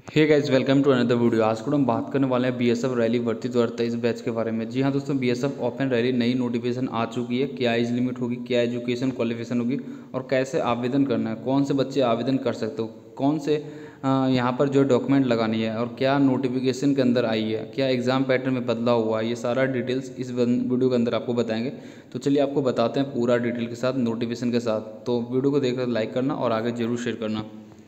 Hey guys, welcome to another video. आज को हम बात करने वाले हैं बीएसएफ रैली भर्ती 2023 बैच के बारे में। जी हाँ दोस्तों, बीएसएफ ओपन रैली नई नोटिफिकेशन आ चुकी है। क्या एज लिमिट होगी, क्या एजुकेशन क्वालिफिकेशन होगी और कैसे आवेदन करना है, कौन से बच्चे आवेदन कर सकते हो, कौन से यहाँ पर जो डॉक्यूमेंट लगानी है और क्या नोटिफिकेशन के अंदर आई है, क्या एग्ज़ाम पैटर्न में बदलाव हुआ है, ये सारा डिटेल्स इस वीडियो के अंदर आपको बताएंगे। तो चलिए आपको बताते हैं पूरा डिटेल के साथ, नोटिफिकेशन के साथ। तो वीडियो को देखकर लाइक करना और आगे जरूर शेयर करना।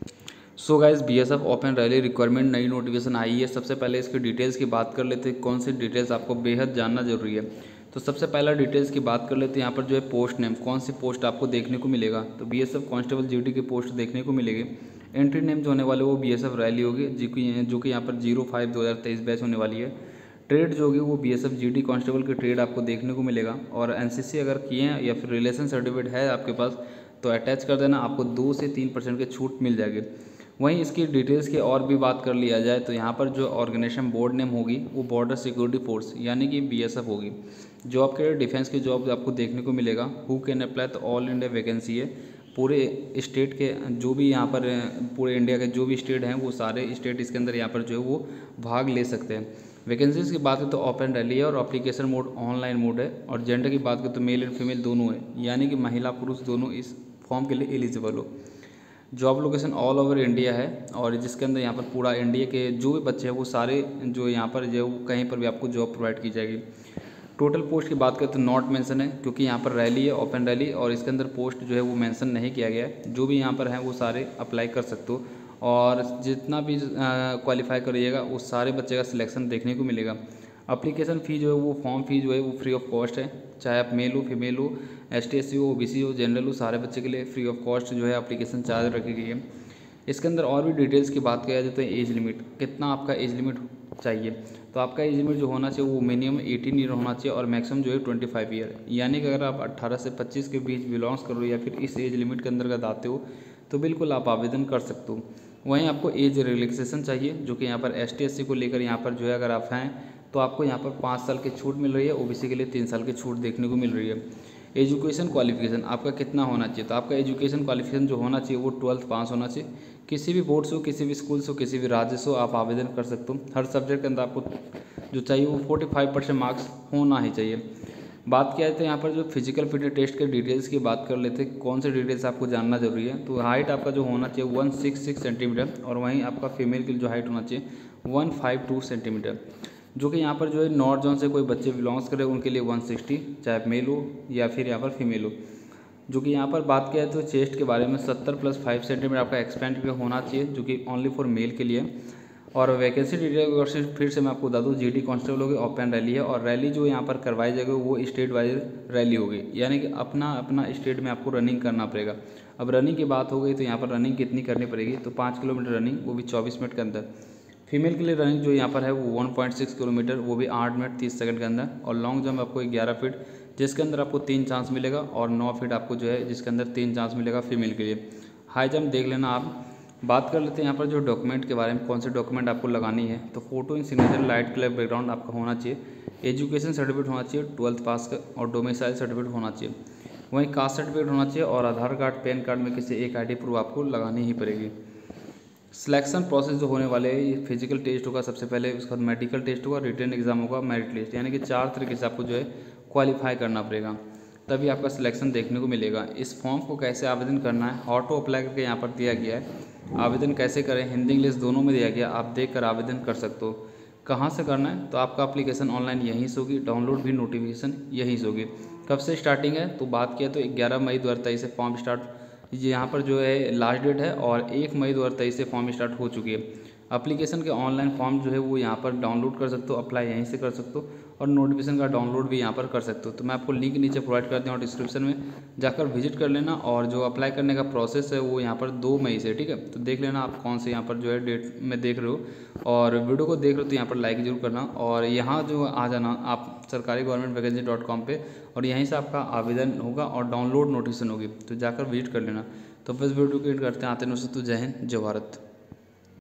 So guys, BSF open rally requirement नई नोटिफिकेशन आई है। सबसे पहले इसकी डिटेल्स की बात कर लेते हैं, कौन सी डिटेल्स आपको बेहद जानना जरूरी है। तो सबसे पहला डिटेल्स की बात कर लेते हैं। यहाँ पर जो है पोस्ट नेम, कौन सी पोस्ट आपको देखने को मिलेगा, तो बीएसएफ कांस्टेबल जीडी की पोस्ट देखने को मिलेगी। एंट्री नेम जो होने वाले वो बीएसएफ रैली होगी, जो कि यहाँ पर 05/2023 बैच होने वाली है। ट्रेड जो होगी वो बीएसएफ जीडी कांस्टेबल की ट्रेड आपको देखने को मिलेगा। और एनसीसी अगर किए हैं या फिर रिलेशन सर्टिफिकेट है आपके पास तो अटैच कर देना, आपको 2 से 3% की छूट मिल जाएगी। वहीं इसकी डिटेल्स की और भी बात कर लिया जाए तो यहाँ पर जो ऑर्गेनाइजेशन बोर्ड नेम होगी वो बॉर्डर सिक्योरिटी फोर्स यानी कि बीएसएफ होगी। जॉब के डिफेंस की जॉब आपको देखने को मिलेगा। हु कैन अप्लाई, तो ऑल इंडिया वैकेंसी है। पूरे स्टेट के जो भी यहाँ पर पूरे इंडिया के जो भी स्टेट हैं वो सारे स्टेट इसके अंदर यहाँ पर जो है वो भाग ले सकते हैं। वैकेंसीज की बात करें तो ओपन रैली है और एप्लीकेशन मोड ऑनलाइन मोड है। और जेंडर की बात करें तो मेल एंड फीमेल दोनों है, यानी कि महिला पुरुष दोनों इस फॉर्म के लिए एलिजिबल हो। Job location all over India है और जिसके अंदर यहाँ पर पूरा इंडिया के जो भी बच्चे हैं वो सारे जो यहाँ पर जो कहीं पर भी आपको जॉब प्रोवाइड की जाएगी। टोटल पोस्ट की बात करें तो नॉट मेंशन है, क्योंकि यहाँ पर रैली है ओपन रैली और इसके अंदर पोस्ट जो है वो मेंशन नहीं किया गया है। जो भी यहाँ पर हैं वो सारे अप्लाई कर सकते हो और जितना भी क्वालिफाई करिएगा उस सारे बच्चे का सिलेक्शन देखने को मिलेगा। अप्लीकेशन फ़ी जो है वो फॉर्म फी जो है वो फ्री ऑफ कॉस्ट है, चाहे आप मेल हो फीमेल हो, ST SC हो, OBC हो, जनरल हो, सारे बच्चे के लिए फ्री ऑफ कॉस्ट जो है एप्लीकेशन चार्ज रखी गई है। इसके अंदर और भी डिटेल्स की बात किया जाए तो एज लिमिट, कितना आपका एज लिमिट चाहिए, तो आपका एज लिमिट जो होना चाहिए वो मिनिमम 18 ईयर होना चाहिए और मैक्सिमम जो है 25 ईयर। यानी कि अगर आप 18 से 25 के बीच बिलोंग्स करो या फिर इस एज लिमिट के अंतर्गत आते हो तो बिल्कुल आप आवेदन कर सकते हो। वहीं आपको एज रिलैक्सेशन चाहिए, जो कि यहाँ पर ST SC को लेकर यहाँ पर जो है अगर आप हैं तो आपको यहाँ पर 5 साल की छूट मिल रही है। OBC के लिए 3 साल की छूट देखने को मिल रही है। एजुकेशन क्वालिफिकेशन आपका कितना होना चाहिए, तो आपका एजुकेशन क्वालिफिकेशन जो होना चाहिए वो 12th पास होना चाहिए। किसी भी बोर्ड से हो, किसी भी स्कूल से हो, किसी भी राज्य से हो, आप आवेदन कर सकते हो। हर सब्जेक्ट के अंदर आपको जो चाहिए वो 45% मार्क्स होना ही चाहिए। बात किया जाए तो यहाँ पर जो फिजिकल फिटनेस टेस्ट के डिटेल्स की बात कर लेते हैं, कौन से डिटेल्स आपको जानना जरूरी है। तो हाइट आपका जो होना चाहिए 166 सेंटीमीटर और वहीं आपका फीमेल की जो हाइट होना चाहिए 152 सेंटीमीटर। जो कि यहाँ पर जो है नॉर्थ जोन से कोई बच्चे बिलोंग्स करें उनके लिए 160, चाहे मेल हो या फिर यहाँ पर फीमेल हो। जो कि यहाँ पर बात किया तो चेस्ट के बारे में 70 + 5 सेंटीमीटर आपका एक्सपेंड होना चाहिए, जो कि ओनली फॉर मेल के लिए। और वैकेंसी डिटेल फिर से मैं आपको बता दूँ, जीडी कांस्टेबल होगी, ओपन रैली है और रैली जो यहाँ पर करवाई जाएगी वो स्टेट वाइज रैली होगी, यानी कि अपना अपना स्टेट में आपको रनिंग करना पड़ेगा। अब रनिंग की बात हो गई तो यहाँ पर रनिंग कितनी करनी पड़ेगी, तो 5 किलोमीटर रनिंग, वो भी 24 मिनट के अंदर। फीमेल के लिए रनिंग जो यहाँ पर है वो 1.6 किलोमीटर, वो भी 8 मिनट 30 सेकंड के अंदर। और लॉन्ग जंप आपको 11 फीट, जिसके अंदर आपको 3 चांस मिलेगा और 9 फीट आपको जो है जिसके अंदर 3 चांस मिलेगा फीमेल के लिए। हाई जंप देख लेना आप। बात कर लेते हैं यहाँ पर जो डॉक्यूमेंट के बारे में, कौन से डॉक्यूमेंट आपको लगानी है। तो photo in signature, light colour background आपका होना चाहिए, एजुकेशन सर्टिफिकेट होना चाहिए 12th पास का और डोमिसाइल सर्टिफिकेट होना चाहिए। वहीं कास्ट सर्टिफिकेट होना चाहिए और आधार कार्ड पैन कार्ड में किसी एक ID प्रूफ आपको लगानी ही पड़ेगी। सिलेक्शन प्रोसेस जो होने वाले है, ये फिजिकल टेस्ट होगा सबसे पहले, उसके बाद मेडिकल टेस्ट होगा, रिटन एग्जाम होगा, मेरिट लिस्ट, यानी कि 4 तरीके से आपको जो है क्वालिफाई करना पड़ेगा, तभी आपका सिलेक्शन देखने को मिलेगा। इस फॉर्म को कैसे आवेदन करना है, हाउ टू अप्लाई करके यहाँ पर दिया गया है। आवेदन कैसे करें, हिंदी इंग्लिश दोनों में दिया गया, आप देख कर आवेदन कर सकते हो। कहाँ से करना है, तो आपका एप्लीकेशन ऑनलाइन यहीं से होगी, डाउनलोड भी नोटिफिकेशन यहीं से होगी। कब से स्टार्टिंग है, तो बात किया तो 11 मई 2023 से फॉर्म स्टार्ट, ये यहाँ पर जो है लास्ट डेट है और 1 मई 2023 से फॉर्म स्टार्ट हो चुकी है। एप्लीकेशन के ऑनलाइन फॉर्म जो है वो यहाँ पर डाउनलोड कर सकते हो, अप्लाई यहीं से कर सकते हो और नोटिफिकेशन का डाउनलोड भी यहाँ पर कर सकते हो। तो मैं आपको लिंक नीचे प्रोवाइड कर दूँ और डिस्क्रिप्शन में जाकर विजिट कर लेना। और जो अप्लाई करने का प्रोसेस है वो यहाँ पर 2 मई से, ठीक है। तो देख लेना आप कौन से यहाँ पर जो है डेट में देख रहे हो और वीडियो को देख रहे हो तो यहाँ पर लाइक जरूर करना और यहाँ जो आ जाना आप सरकारी गवर्नमेंट वैकेंसी.com पे और यहीं से आपका आवेदन होगा और डाउनलोड नोटिफिकेशन होगी, तो जाकर विजिट कर लेना। तो बस वीडियो को एंड करते हैं, आते हैं। तो जय हिंद, जय भारत।